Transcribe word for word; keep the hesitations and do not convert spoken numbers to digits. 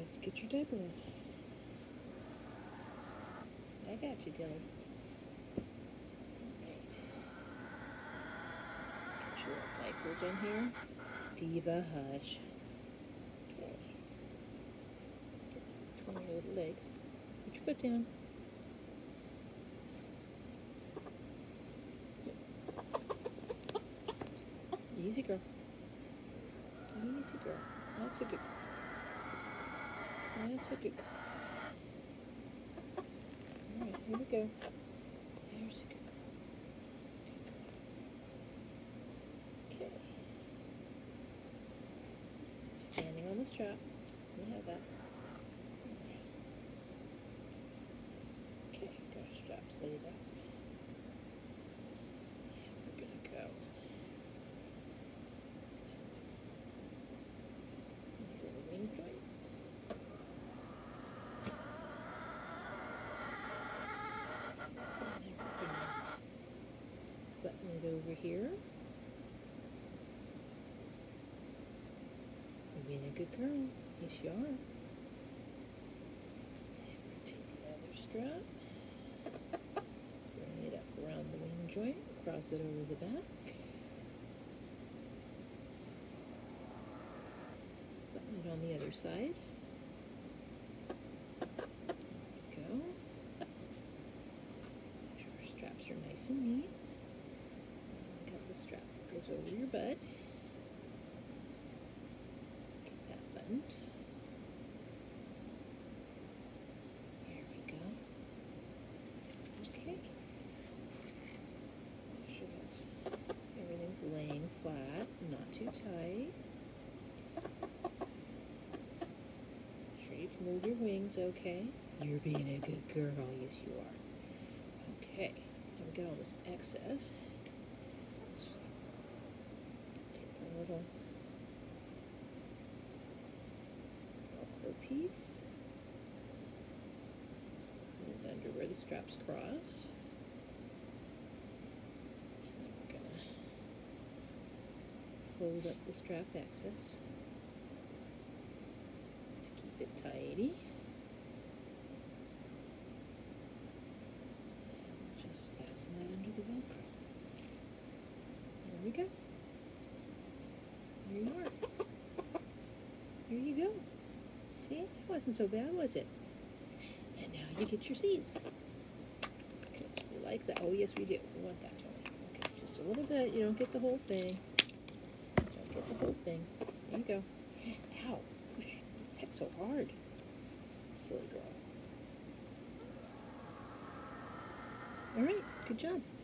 Let's get your diaper on. I got you, Dilly. Alright. Get your little diapers in here. Diva hush. Okay. Twirl your little legs. Put your foot down. Easy girl. Easy girl. That's a good girl. That's a good girl. Alright, here we go. There's a good girl. Good girl. Okay. Standing on the strap. We have that. Alright. Okay, got our straps laid out. And we're gonna go. Here the wing joint. Button it over here. You're being a good girl. Yes, you are. And we'll take the other strap. Bring it up around the wing joint. Cross it over the back. Button it on the other side. There we go. Make sure our straps are nice and neat. Strap that goes over your butt. Get that buttoned. There we go. Okay. Make sure that's everything's laying flat, not too tight. Make sure you can move your wings okay. You're being a good girl, yes you are. Okay, now we got all this excess. Little Velcro piece, and under where the straps cross, and then we're gonna fold up the strap excess to keep it tidy, and just fasten that under the Velcro. There we go. Here you are. Here you go. See? It wasn't so bad, was it? And now you get your seeds. Okay, so we like that. Oh, yes, we do. We want that, don't we? Okay, just a little bit. You don't get the whole thing. Don't get the whole thing. There you go. Ow. Push. Heck, so hard. Silly girl. All right. Good job.